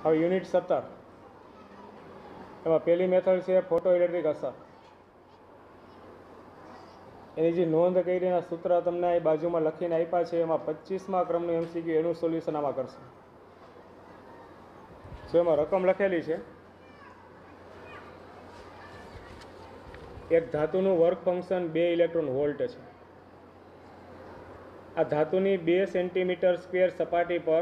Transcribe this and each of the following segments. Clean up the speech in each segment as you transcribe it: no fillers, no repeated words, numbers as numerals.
હવે યુનિટ 17 એમાં પહેલી મેથડ છે ફોટો ઇલેક્ટ્રિક અસર. એની જે નોંધ કરીના સૂત્ર તમને એ બાજુમાં લખીને આપ્યા છે. એમાં 25મા ક્રમનું MCQ એનું સોલ્યુશન આમાં કરશે. સો એમાં રકમ લખેલી છે. એક ધાતુનું વર્ક ફંક્શન 2 ઇલેક્ટ્રોન વોલ્ટ છે. આ ધાતુની 2 સેન્ટીમીટર સ્ક્વેર સપાટી પર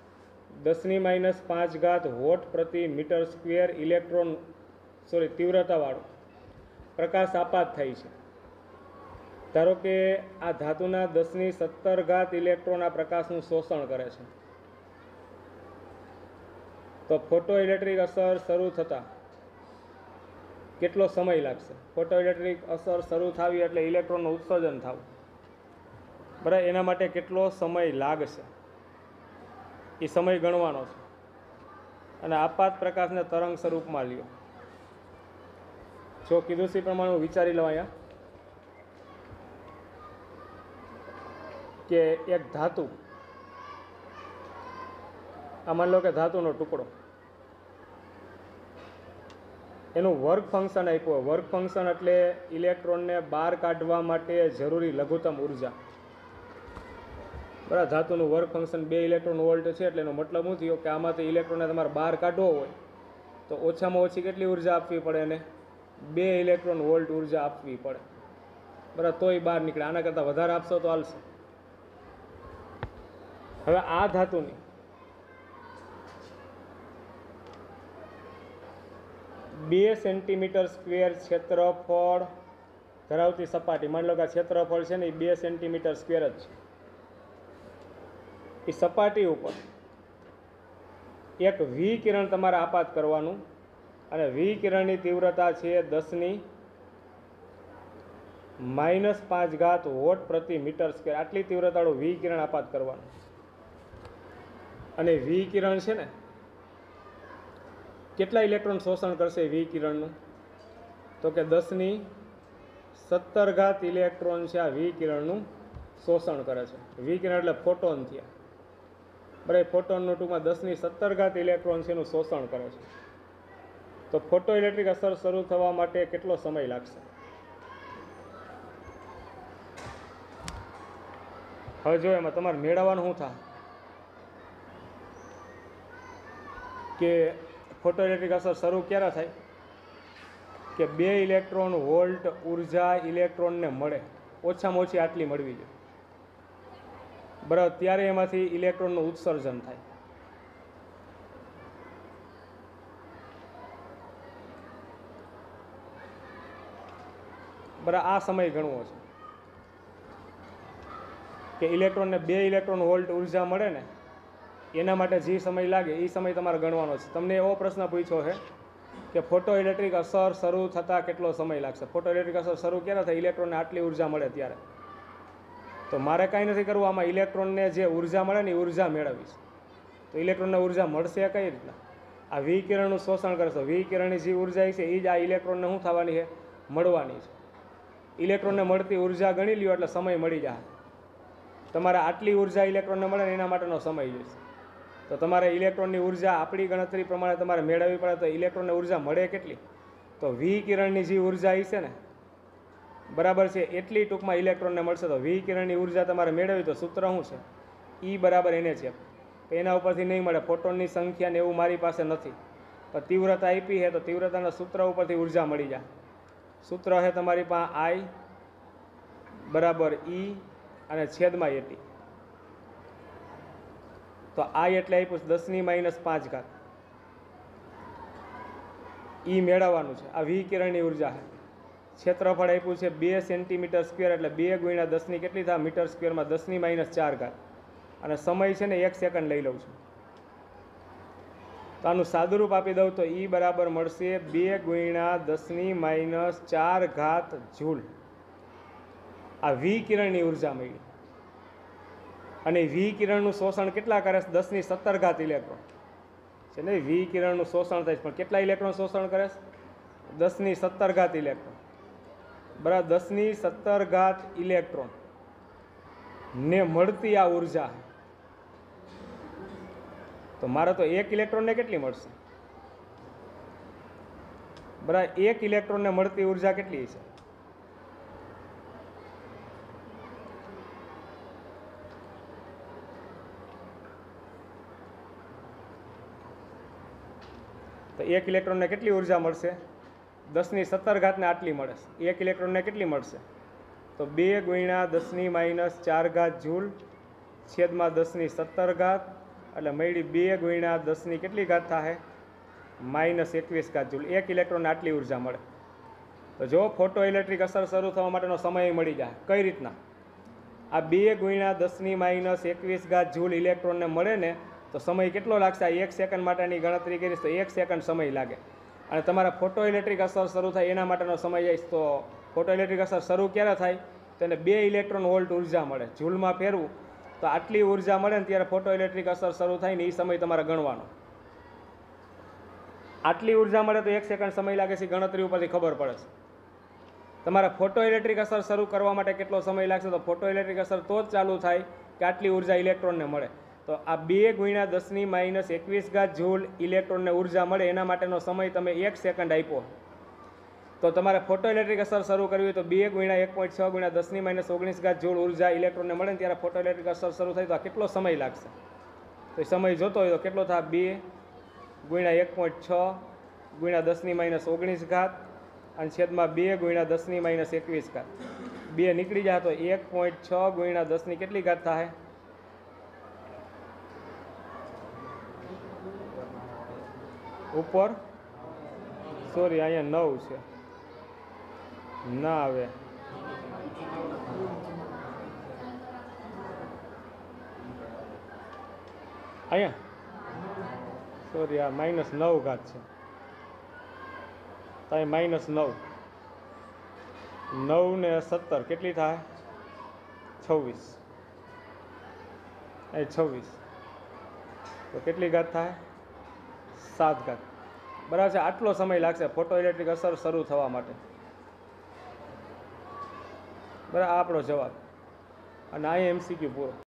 10⁻5 વોટ પ્રતિ મીટર સ્ક્વેર તીવ્રતાવાળો પ્રકાશ આપાત થાય છે. ધારો કે આ ધાતુના 10⁻17 ઇલેક્ટ્રોન આ પ્રકાશનું શોષણ કરે છે. તો ફોટો ઇલેક્ટ્રિક અસર શરૂ થતાં કેટલો સમય લાગશે? ફોટો ઇલેક્ટ્રિક અસર શરૂ થવી એટલે ઇલેક્ટ્રોનનું ઉત્સર્જન થવું, બરાબર. એના માટે કેટલો સમય લાગશે એ સમય ગણવાનો છે. અને આપાત પ્રકાશને તરંગ સ્વરૂપમાં લ્યો. જો કીધું છે પ્રમાણે હું વિચારી લઉં અહીંયા કે એક ધાતુ, આ માની લો કે ધાતુનો ટુકડો, એનું વર્ક ફંક્શન આપ્યું. વર્ક ફંક્શન એટલે ઇલેક્ટ્રોનને બહાર કાઢવા માટે જરૂરી લઘુત્તમ ઉર્જા, બરાબર. ધાતુનું વર્ક ફંક્શન 2 ઇલેક્ટ્રોન વોલ્ટ છે. એટલે એનો મતલબ શું થયો કે આમાંથી ઇલેક્ટ્રોનને તમારે બહાર કાઢવો હોય તો ઓછામાં ઓછી કેટલી ઉર્જા આપવી પડે? એને 2 ઇલેક્ટ્રોન વોલ્ટ ઉર્જા આપવી પડે, બરાબર. તોય બહાર નીકળે. આના કરતાં વધારે આપશો તો હાલશે. હવે આ ધાતુની 2 સેન્ટીમીટર સ્ક્વેર ક્ષેત્રફળ ધરાવતી સપાટી, માની લો કે આ ક્ષેત્રફળ છે ને એ 2 સેન્ટીમીટર સ્ક્વેર જ છે. એ સપાટી ઉપર એક વિકિરણ તમારે આપાત કરવાનું, અને વિકિરણની તીવ્રતા છે 10⁻5 વોટ પ્રતિ મીટર સ્ક્વેર. આટલી તીવ્રતાવાળું વિકિરણ આપાત કરવાનું. અને વિકિરણ છે ને કેટલા ઇલેક્ટ્રોન શોષણ કરશે વિકિરણનું? તો કે 10⁻17 ઇલેક્ટ્રોન છે આ વિકિરણનું શોષણ કરે છે. વિકિરણ એટલે ફોટોન થયા, બરાબર. ફોટોનનું ટૂંકમાં 10⁻17 ઇલેક્ટ્રોન છે એનું શોષણ કરે છે. તો ફોટો ઇલેક્ટ્રિક અસર શરૂ થવા માટે કેટલો સમય લાગશે? હવે જો એમાં તમારે મેળવવાનું શું થાય કે ફોટો ઇલેક્ટ્રિક અસર શરૂ ક્યારે થાય કે 2 ઇલેક્ટ્રોન વોલ્ટ ઉર્જા ઇલેક્ટ્રોનને મળે, ઓછામાં ઓછી આટલી મળવી જોઈએ, બરાબર. ત્યારે એમાંથી ઇલેક્ટ્રોનનું ઉત્સર્જન થાય. બરાબર. આ સમય ગણવો છે કે ઇલેક્ટ્રોનને 2 ઇલેક્ટ્રોન વોલ્ટ ઉર્જા મળે ને એના માટે જે સમય લાગે એ સમય તમારે ગણવાનો છે. તમને એવો પ્રશ્ન પૂછ્યો છે કે ફોટો ઇલેક્ટ્રિક અસર શરૂ થતાં કેટલો સમય લાગશે? ફોટો ઇલેક્ટ્રિક અસર શરૂ ક્યારે થાય? ઇલેક્ટ્રોનને આટલી ઉર્જા મળે ત્યારે. તો મારે કાંઈ નથી કરવું, આમાં ઇલેક્ટ્રોનને જે ઉર્જા મળે ને એ ઉર્જા મેળવીશ. તો ઇલેક્ટ્રોનને ઉર્જા મળશે કઈ રીતના? આ વિકિરણનું શોષણ કરશે. વિકિરણની જે ઉર્જા છે એ જ આ ઇલેક્ટ્રોનને શું થવાની છે? મળવાની છે. ઇલેક્ટ્રોનને મળતી ઉર્જા ગણી લ્યો એટલે સમય મળી જાય. તમારે આટલી ઉર્જા ઇલેક્ટ્રોનને મળે ને એના માટેનો સમય જોઈશે. તો તમારે ઇલેક્ટ્રોનની ઉર્જા આપણી ગણતરી પ્રમાણે તમારે મેળવવી પડે. તો ઇલેક્ટ્રોનને ઉર્જા મળે કેટલી? તો વિકિરણની જે ઉર્જા છે ને, બરાબર છે, એટલી ટૂંકમાં ઇલેક્ટ્રોનને મળશે. તો વિકિરણની ઉર્જા તમારે મેળવી તો સૂત્ર શું છે? E બરાબર એને છે. એના ઉપરથી નહીં મળે. ફોટોનની સંખ્યા ને એવું મારી પાસે નથી, પણ તીવ્રતા આપી છે તો તીવ્રતાના સૂત્ર ઉપરથી ઉર્જા મળી જાય. સૂત્ર છે તમારી પાસે I બરાબર E અને છેદમાં એટી. તો I એટલે આપ્યું 10⁻5. E મેળવવાનું છે. આ વિકિરણની ઉર્જા છે. ક્ષેત્રફળ આપ્યું છે 2 સેન્ટીમીટર સ્ક્વેર એટલે 2 × 10 કેટલી થાય? મીટર સ્ક્વેરમાં 10⁻4. અને સમય છે ને 1 સેકન્ડ લઈ લઉં છું. તો આનું સાદુરૂપ આપી દઉં તો E બરાબર મળશે 2 × 10⁻4 જૂલ. આ વિકિરણની ઉર્જા મળી. અને વિકિરણનું શોષણ કેટલા કરે છે? 10⁻17 ઇલેક્ટ્રોન છે ને વિકિરણનું શોષણ થાય છે. પણ કેટલા ઇલેક્ટ્રોન શોષણ કરે છે? 10⁻17 ઇલેક્ટ્રોન, બરાબર. 10⁻17 ઇલેક્ટ્રોન ને મળતી આ ઉર્જા. તો તો મારે તો એક ઇલેક્ટ્રોનને કેટલી મળશે? બરાબર, એક ઇલેક્ટ્રોનને મળતી ઉર્જા કેટલી છે? તો એક ઇલેક્ટ્રોનને કેટલી ઉર્જા મળશે? 10⁻17 આટલી મળે છે. એક ઇલેક્ટ્રોનને કેટલી મળશે? તો 2 × 10⁻⁴ જૂલ છેદમાં 10⁻17 એટલે મળી 2 × 10 કેટલી ઘાત થાય? -21 જૂલ. એક ઇલેક્ટ્રોનને આટલી ઉર્જા મળે. તો જો ફોટો ઇલેક્ટ્રિક અસર શરૂ થવા માટેનો સમય મળી જાય કઈ રીતના? આ 2 × 10⁻21 જૂલ ઇલેક્ટ્રોનને મળે ને તો સમય કેટલો લાગશે? આ 1 સેકન્ડ માટેની ગણતરી કરીશ તો 1 સેકન્ડ સમય લાગે. અને તમારા ફોટો ઇલેક્ટ્રિક અસર શરૂ થાય એના માટેનો સમય જઈશ તો ફોટો ઇલેક્ટ્રિક અસર શરૂ ક્યારે થાય? તો એને 2 ઇલેક્ટ્રોન વોલ્ટ ઉર્જા મળે. જૂલમાં ફેરવું તો આટલી ઉર્જા મળે ને ત્યારે ફોટો ઇલેક્ટ્રિક અસર શરૂ થાય ને એ સમય તમારે ગણવાનો. આટલી ઉર્જા મળે તો 1 સેકન્ડ સમય લાગે છે, ગણતરી ઉપરથી ખબર પડે છે. તમારે ફોટો ઇલેક્ટ્રિક અસર શરૂ કરવા માટે કેટલો સમય લાગશે? તો ફોટો ઇલેક્ટ્રિક અસર તો જ ચાલુ થાય કે આટલી ઉર્જા ઇલેક્ટ્રોનને મળે. તો આ 2 × 10⁻21 જૂલ ઇલેક્ટ્રોનને ઉર્જા મળે એના માટેનો સમય તમે 1 સેકન્ડ આપ્યો. તો તમારે ફોટો ઇલેક્ટ્રિક અસર શરૂ કરવી હોય તો 2 × 1.6 × 10⁻19 જૂલ ઉર્જા ઇલેક્ટ્રોનને મળે ને ત્યારે ફોટો ઇલેક્ટ્રિક અસર શરૂ થાય તો આ કેટલો સમય લાગશે? તો એ સમય જોતો હોય તો કેટલો થાય? 2 × 1.6 × 10⁻19 અને છેદમાં 2 × 10⁻21. 2 નીકળી જાય તો 1.6 × 10 કેટલી ઘાત થાય? ઉપર સોરી અહીંયા 9 છે ના આવે. અહીંયા સોરી આ -9 છે. તો અહીં -9 9 ને 17 કેટલી થાય? 26. અહીં 26 તો કેટલી ઘાત થાય? 7 બરાબર છે. આટલો સમય લાગશે ફોટો ઇલેક્ટ્રિક અસર શરૂ થવા માટે. બરાબર, આપણો જવાબ. અને આ MCQ પૂરો.